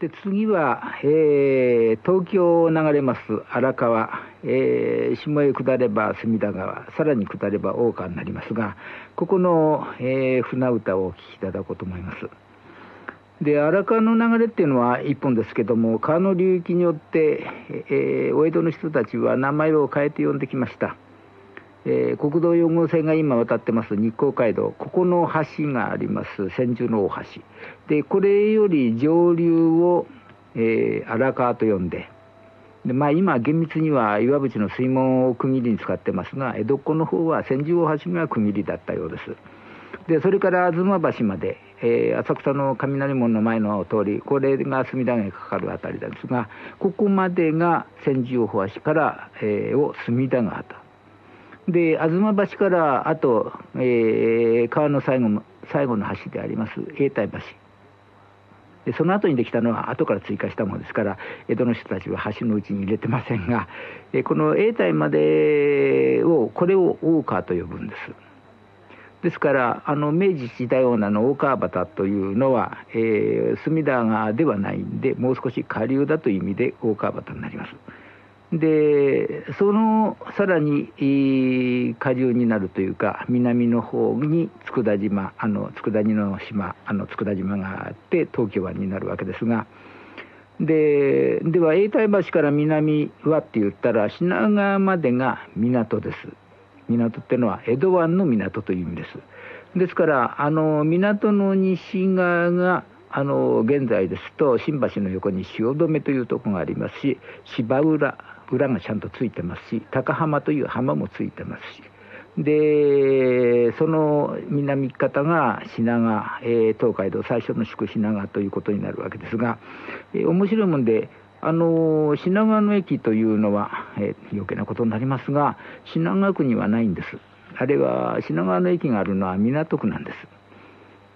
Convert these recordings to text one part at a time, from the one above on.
で次は、東京を流れます荒川、下へ下れば隅田川、さらに下れば大川になりますが、ここの、船歌をお聞きいただこうと思います。で荒川の流れっていうのは一本ですけども、川の流域によって、お江戸の人たちは名前を変えて呼んできました。国道4号線が今渡ってます日光街道、ここの橋があります千住の大橋で、これより上流を、荒川と呼んで、今厳密には岩淵の水門を区切りに使ってますが、江戸っ子の方は千住大橋が区切りだったようです。でそれから吾妻橋まで、浅草の雷門の前の通り、これが隅田川にかかるあたりですが、ここまでが千住大橋から、を隅田川と。で吾妻橋からあと、川の最後の橋であります永代橋で、その後にできたのは後から追加したものですから、江戸の人たちは橋のうちに入れてませんが、この永代までをこれを大川と呼ぶんです。ですから明治時代女の大川端というのは、隅田川ではないんで、もう少し下流だという意味で大川端になります。でそのさらに、下流になるというか、南の方に佃島、佃煮の島、佃島があって東京湾になるわけですが、では永代橋から南はって言ったら品川までが港です。港ってのは江戸湾の港という意味です。ですから港の西側が現在ですと新橋の横に汐留というところがありますし、芝浦がちゃんとついてますし、高浜という浜もついてますし、でその南方が品川、東海道最初の宿品川ということになるわけですが、面白いもんで品川の駅というのは、余計なことになりますが、品川区にはないんです。あれは品川の駅があるのは港区なんです。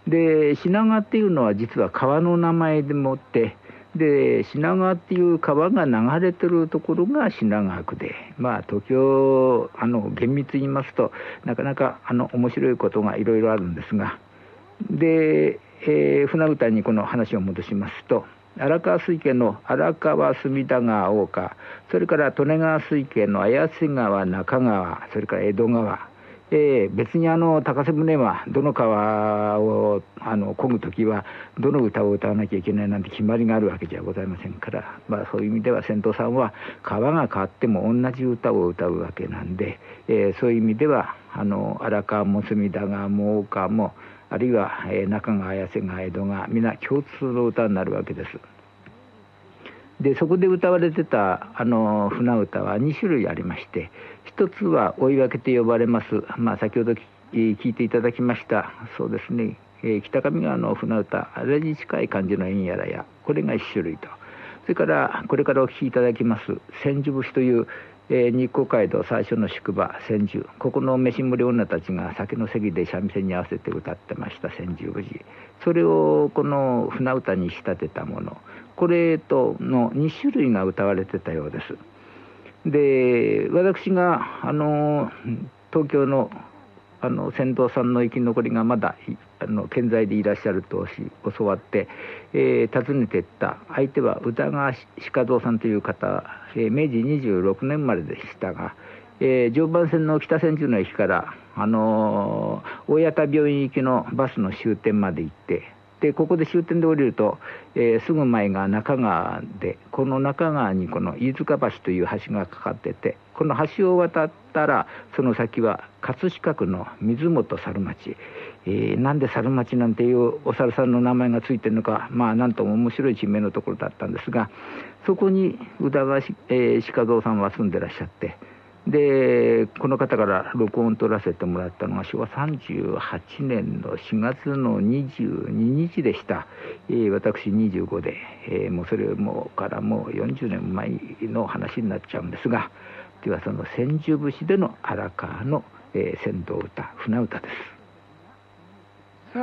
で品川っていうのは実は川の名前でもって、で品川っていう川が流れてるところが品川区で、東京厳密に言いますとなかなか面白いことがいろいろあるんですが、で、船歌にこの話を戻しますと、荒川水系の荒川隅田川大川、それから利根川水系の綾瀬川中川、それから江戸川、別に高瀬舟はどの川を漕ぐときはどの歌を歌わなきゃいけないなんて決まりがあるわけじゃございませんから、そういう意味では船頭さんは川が変わっても同じ歌を歌うわけなんで、そういう意味では荒川も隅田川も大川も、あるいは中川綾瀬川江戸川、皆共通の歌になるわけです。でそこで歌われてた船歌は2種類ありまして、一つは追い分けと呼ばれます、先ほど聞いていただきましたそうですね、北上川の船歌、あれに近い感じの縁やらや、これが1種類と、それからこれからお聴きいただきます千住節という、日光街道最初の宿場千住、ここの飯盛り女たちが酒の席で三味線に合わせて歌ってました千住節、それをこの船歌に仕立てたもの、これとの2種類が歌われてたようです。で私が東京の船頭さんの生き残りがまだ健在でいらっしゃると教わって、訪ねていった相手は宇田川鹿蔵さんという方、明治26年生まれでしたが、常磐線の北千住の駅から大谷田病院行きのバスの終点まで行って、でここで終点で降りると、すぐ前が中川で、この中川にこの飯塚橋という橋がかかってて、この橋を渡ったらその先は葛飾区の水元猿町、なんで猿町なんていうお猿さんの名前がついてるのか、なんとも面白い地名のところだったんですが、そこに宇田川鹿蔵さんは住んでらっしゃって、でこの方から録音を取らせてもらったのが昭和38年の4月の22日でした。私25で、もうそれもからもう40年前の話になっちゃうんですが、ではその千住節での荒川の、船頭歌、船歌です。さ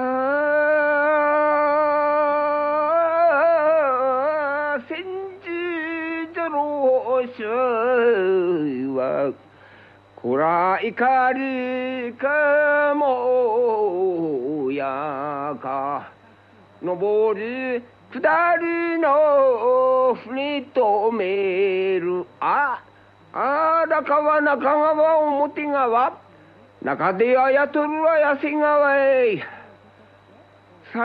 あ千住ゼロ州はこら怒りかもやか登り下りの船とめる。荒川中川表川。中であやとるはやせ川へ。さ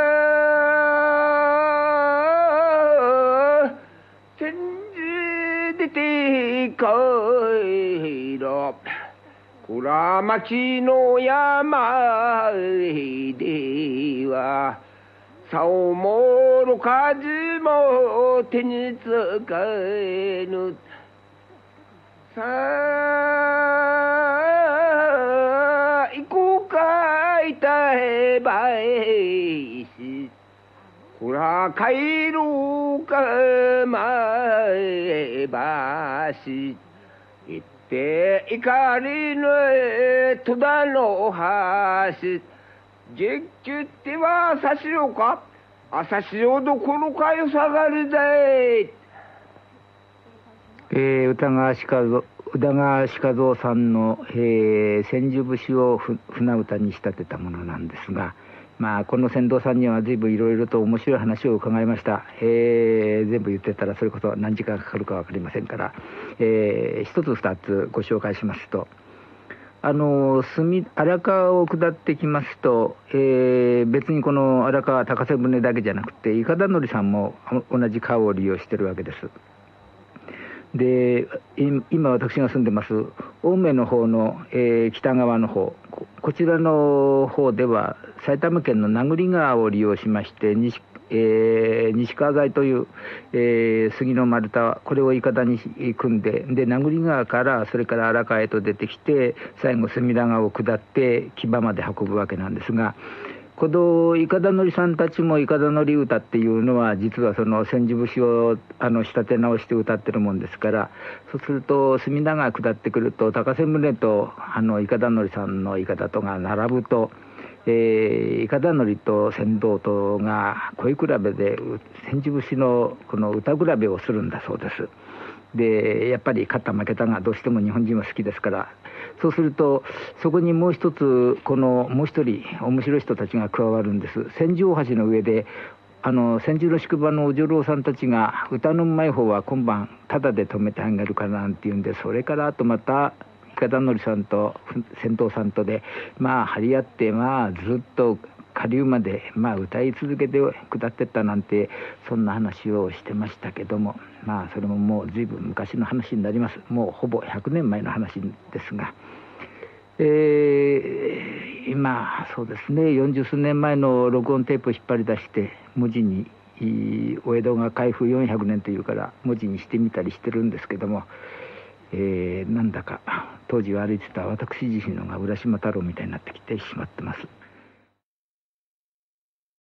あ、千住出て帰ろ。倉町の山では、さおもろかじも手につかぬ。さあ、行こうかいたえばえし。こら帰ろうかまえばし。行っていかりぬ戸田の橋。月給っては朝潮か。朝潮どころかよさがりだい。 宇田川鹿蔵さんの、千住節を船歌に仕立てたものなんですが、この船頭さんには随分いろいろと面白い話を伺いました。全部言ってたらそれこそ何時間かかるか分かりませんから、一つ二つご紹介しますと、荒川を下ってきますと、別にこの荒川高瀬舟だけじゃなくて、いかだ乗りさんも同じ川を利用してるわけです。で、今私が住んでます青梅の方の、北側の方、こちらの方では埼玉県の名栗川を利用しまして、西川材という、杉の丸太、これをいかだに組んで、名栗川からそれから荒川へと出てきて、最後隅田川を下って木場まで運ぶわけなんですが、このいかだ乗りさんたちもいかだ乗り歌っていうのは実はその千住節を仕立て直して歌ってるもんですから、そうすると隅田川下ってくると高瀬舟といかだ乗りさんのいかだとが並ぶと、いかだ乗りと船頭とが恋比べで千住節のこの歌比べをするんだそうです。でやっぱり勝った負けたがどうしても日本人は好きですから、そうするとそこにもう一つもう一人面白い人たちが加わるんです。千住大橋の上で千住の宿場のお女郎さんたちが歌のうまい方は今晩タダで泊めてあげるからなんて言うんで、それからあとまたいかだ乗りさんと船頭さんとで張り合ってずっと下流まで歌い続けて下ってったなんて、そんな話をしてましたけども、それももう随分昔の話になります。もうほぼ100年前の話ですが、今そうですね、40数年前の録音テープを引っ張り出して文字に、お江戸が開封400年というから文字にしてみたりしてるんですけども、なんだか当時歩いてた私自身のが浦島太郎みたいになってきてしまってます。